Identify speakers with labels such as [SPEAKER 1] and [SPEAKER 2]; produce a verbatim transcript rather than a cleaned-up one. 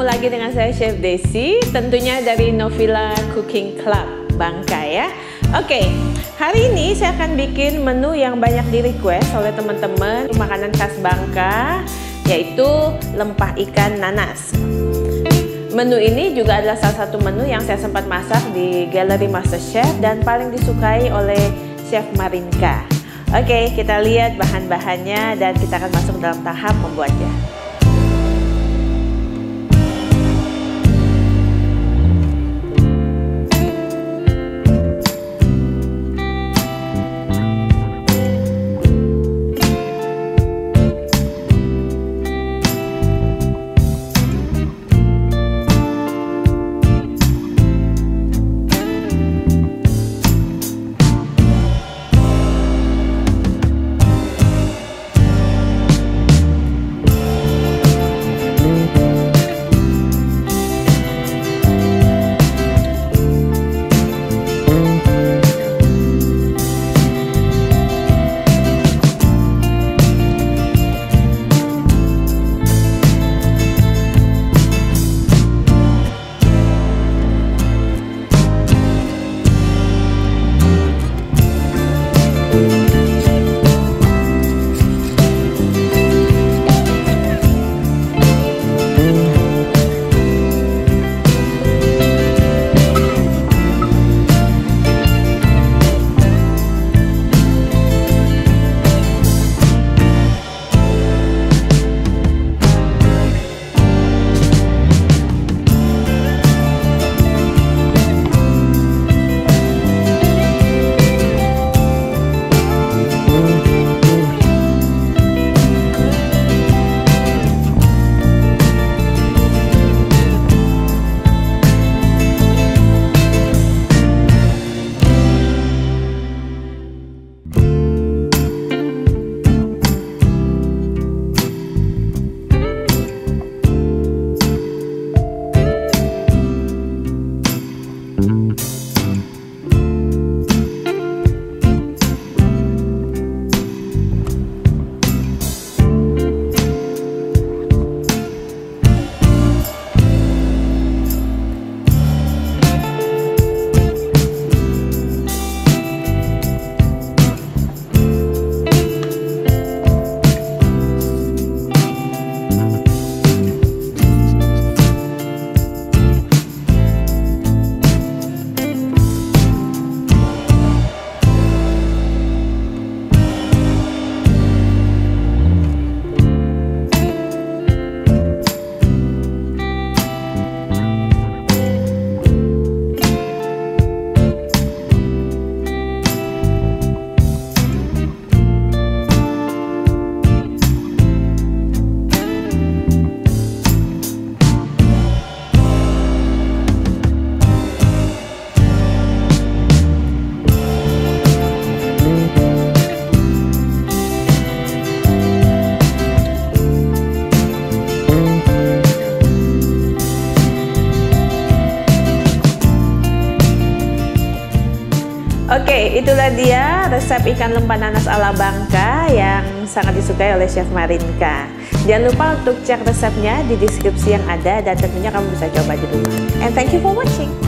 [SPEAKER 1] lagi dengan saya Chef Desi, tentunya dari Novilla Cooking Club Bangka ya. Oke, hari ini saya akan bikin menu yang banyak di request oleh teman-teman, makanan khas Bangka, yaitu lempah ikan nanas. Menu ini juga adalah salah satu menu yang saya sempat masak di Galeri MasterChef dan paling disukai oleh Chef Marinka. Oke, kita lihat bahan-bahannya dan kita akan masuk dalam tahap membuatnya. Oke, itulah dia resep ikan lempah nanas ala Bangka yang sangat disukai oleh Chef Marinka. Jangan lupa untuk cek resepnya di deskripsi yang ada dan tentunya kamu bisa coba di rumah. And thank you for watching.